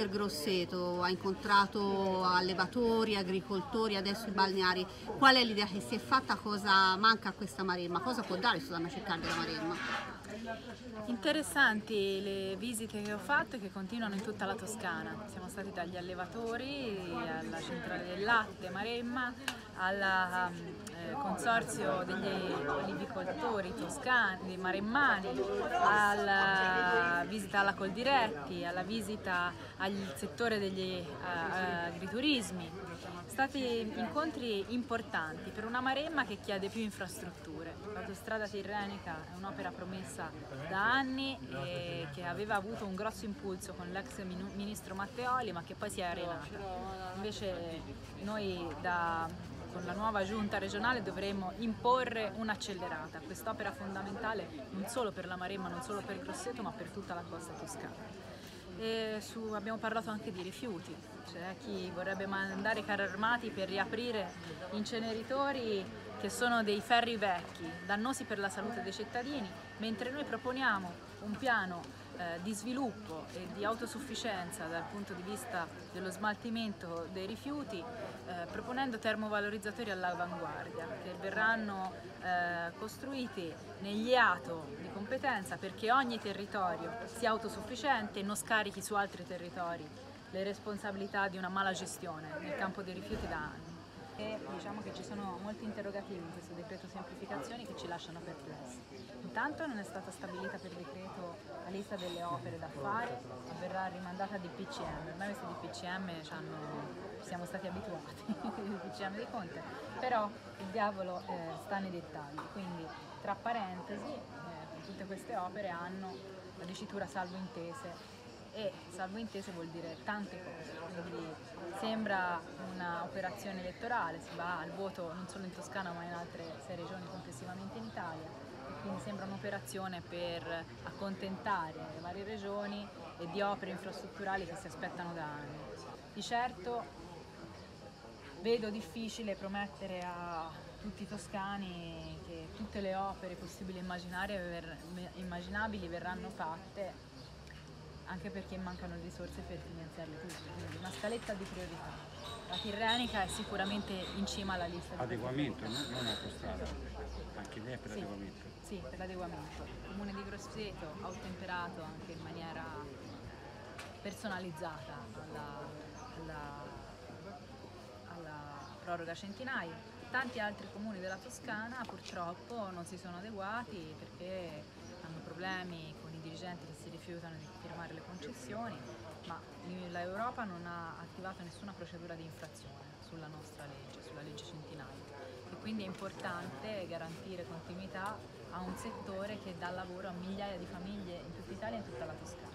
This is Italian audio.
per Grosseto, ha incontrato allevatori, agricoltori, adesso i balneari. Qual è l'idea che si è fatta? Cosa manca a questa Maremma? Cosa può dare sulla città della Maremma? Interessanti le visite che ho fatto e che continuano in tutta la Toscana. Siamo stati dagli allevatori alla centrale del latte Maremma, al consorzio degli olivicoltori toscani, maremmani, alla visita alla Coldiretti, alla visita al settore degli agriturismi. Stati incontri importanti per una Maremma che chiede più infrastrutture. L'autostrada tirrenica è un'opera promessa da anni e che aveva avuto un grosso impulso con l'ex ministro Matteoli, ma che poi si è arenata. Invece noi con la nuova giunta regionale dovremo imporre un'accelerata a quest'opera fondamentale non solo per la Maremma, non solo per Grosseto, ma per tutta la costa toscana. Abbiamo parlato anche di rifiuti, c'è chi vorrebbe mandare i carri armati per riaprire inceneritori che sono dei ferri vecchi, dannosi per la salute dei cittadini, mentre noi proponiamo un piano di sviluppo e di autosufficienza dal punto di vista dello smaltimento dei rifiuti, proponendo termovalorizzatori all'avanguardia che verranno costruiti negli ATO di competenza perché ogni territorio sia autosufficiente e non scarichi su altri territori le responsabilità di una mala gestione nel campo dei rifiuti da anni. E diciamo che ci sono molti interrogativi in questo decreto semplificazioni che ci lasciano perplessi. Intanto non è stata stabilita per decreto la lista delle opere da fare, ma verrà rimandata di DPCM. Ormai questi DPCM siamo stati abituati, il DPCM di Conte, però il diavolo sta nei dettagli, quindi tra parentesi tutte queste opere hanno la dicitura salvo intese, e salvo intese vuol dire tante cose, quindi sembra un'operazione elettorale, si va al voto non solo in Toscana ma in altre 6 regioni complessivamente in Italia, e quindi sembra un'operazione per accontentare le varie regioni e di opere infrastrutturali che si aspettano da anni. Di certo vedo difficile promettere a tutti i toscani che tutte le opere possibili e immaginabili verranno fatte, anche perché mancano risorse per finanziarle tutte, quindi una scaletta di priorità. La tirrenica è sicuramente in cima alla lista di adeguamento, no? Non autostrada, anche lei è per l'adeguamento. Sì, per l'adeguamento. Il Comune di Grosseto ha ottemperato anche in maniera personalizzata alla proroga centenario. Tanti altri comuni della Toscana purtroppo non si sono adeguati perché hanno problemi con i dirigenti che si rifiutano di firmare le concessioni, ma l'Europa non ha attivato nessuna procedura di infrazione sulla nostra legge, sulla legge centenario, e quindi è importante garantire continuità a un settore che dà lavoro a migliaia di famiglie in tutta Italia e in tutta la Toscana.